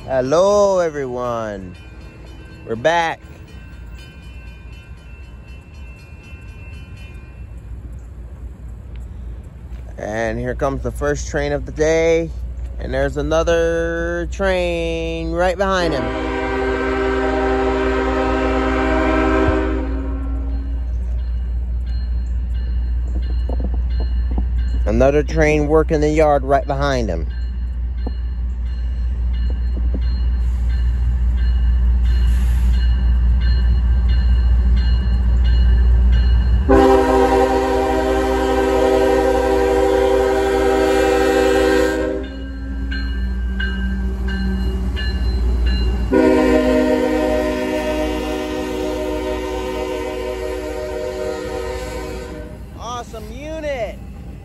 Hello everyone, we're back. And here comes the first train of the day, and there's another train right behind him. Another train working the yard right behind him. Awesome unit.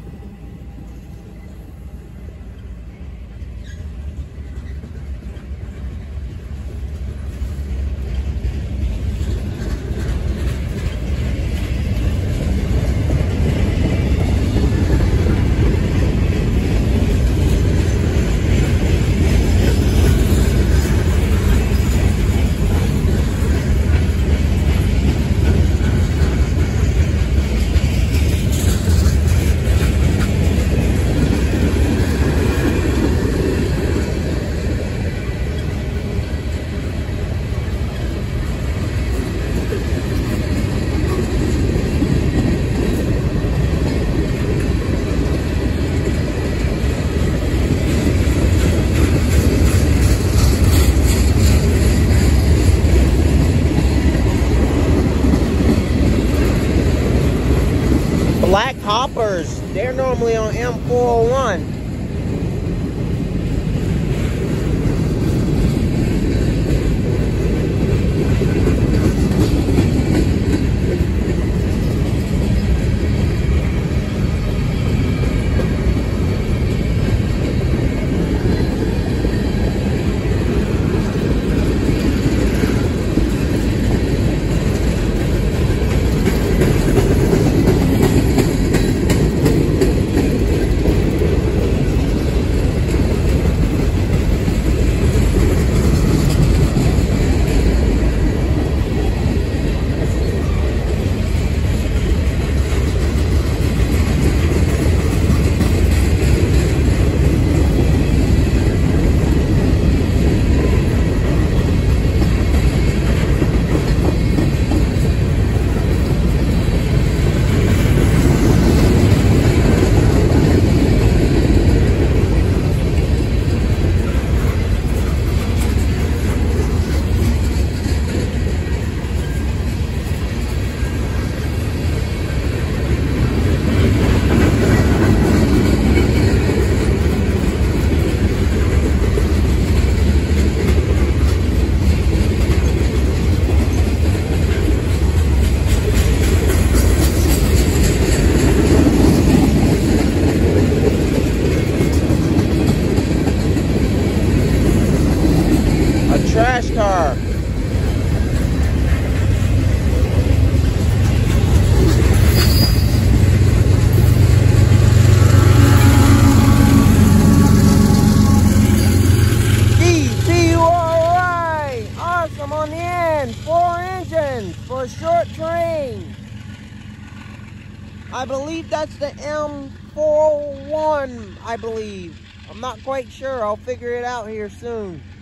Black hoppers, they're normally on M401. Trash car. DPU, alright. Awesome on the end. 4 engines for a short train. I believe that's the M401, I believe. I'm not quite sure. I'll figure it out here soon.